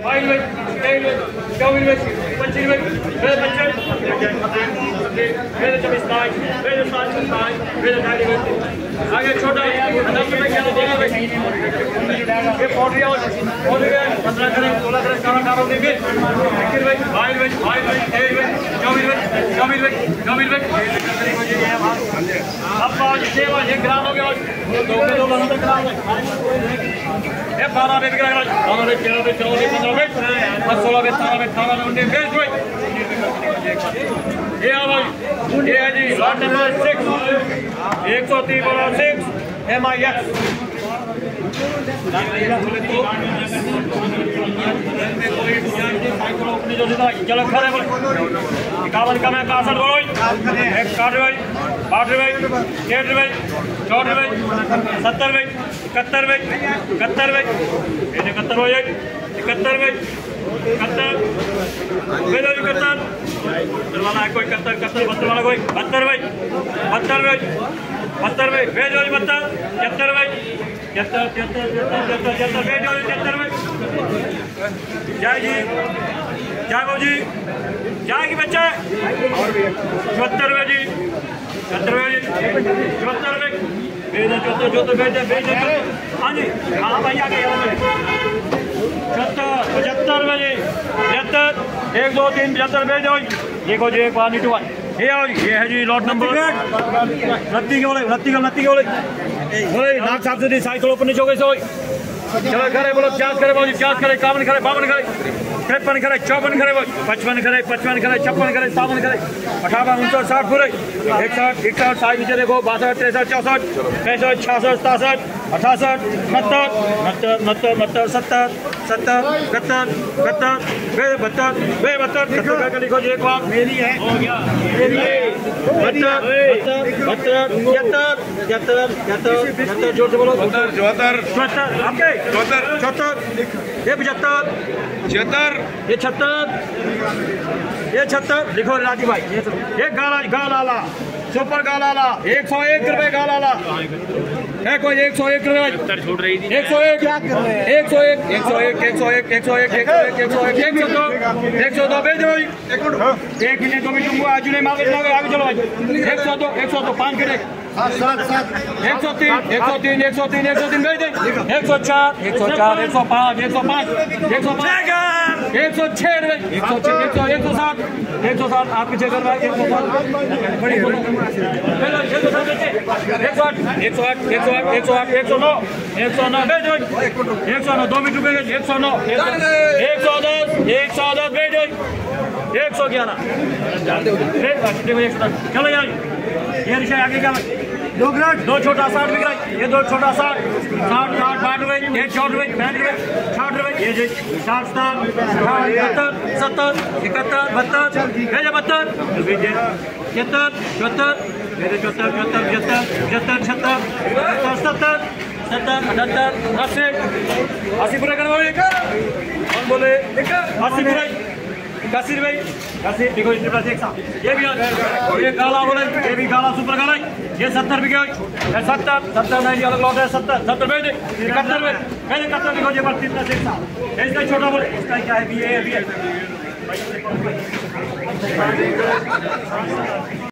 आगे छोटा 10 रुपए क्या देगा भाई? ये 15 करें 16 करें 18 देंगे। 21 भाई 22 भाई 23 24 24 अब 5 1 ग्राम हो गया। 2 किलो लंदन ग्राम ये 12 में बिक रहा है। 12 में 13 में 14 में 15 में 16 में 17 में 18 में 19 में भाई ये है भाई ये है जी लॉट नंबर 6 130 वाला 6 MIX चलो खड़े बोलो 51 का मैं 61 बोलो 61 भाई 62 भाई 63 भाई 64 भाई 70 भाई 71 भाई 71 भाई 71 हो जाए 71 भाई 71 मेरा 71 वाला है कोई 71 वाला कोई 72 भाई 72 भाई 72 भाई भेज वाली 72 भाई 73 भेज वाली 73 भाई जय जी जय बाबू जी जय की बच्चा 74 भाई जी 74 भाई 74 भाई भेज 74 भेज हाँ जी हाँ भाई आगे 75 बजे 75 1 2 3 75 भेज दो देखो जी 1 1 2 1 ये है जी लॉट नंबर रत्ती के बोले नाक साहब से साई थोड़ा ऊपर नीचे हो गई चलो करे बोलो 50 करे बोलो 50 करे 51 करे 52 करे 53 करे 54 करे 55 करे 56 करे 56 करे 57 करे 58 59 60 पूरे 61 61 साई नीचे देखो 62 63 64 65 66 67 68 69 70 70 72 लिखो जी एक बार मेरी है हो गया मेरी है 72 जोर से बोलो 74 आपके 74 ये 75 76 ये 76 लिखो राजी भाई ये गाला सुपर गाला 101 रुपए गाला है कोई 101 रुपए छोड़ रही थी 101 क्या कर रहे हैं 101 102 भेज दो एक मिनट 2 मिनट दूंगा आज नहीं मांगे आगे चलो भाई 102 5 के 103 भेज दे 104 105 106 107 आप पीछे कर रहा है 109 भेज दो 109 2 मिनट रुपए 109 110 भेज दो 111 चलो यार ये रिक्शा आगे क्या दो छोटा 60 बिक रहा है ये 2 छोटा 60 60 रुपए एक 60 रुपए 65 रुपए 60 रुपए ये जी 60 70 71 72 भेजे 72 भेजे 73 74 मेरे 74 70 80 पूरा करवाओ कौन बोले 80 पूरा 81 भाई 80 देखो इसके पास एक साथ ये भी ये गाला बोले ये भी गाला सुपर गाला ये 70 भी गए 70 नहीं अलग लौट है 70 भेज 71 में पहले 71 देखो ये बात कितना एक साथ इसका छोटा बोले इसका क्या है भी है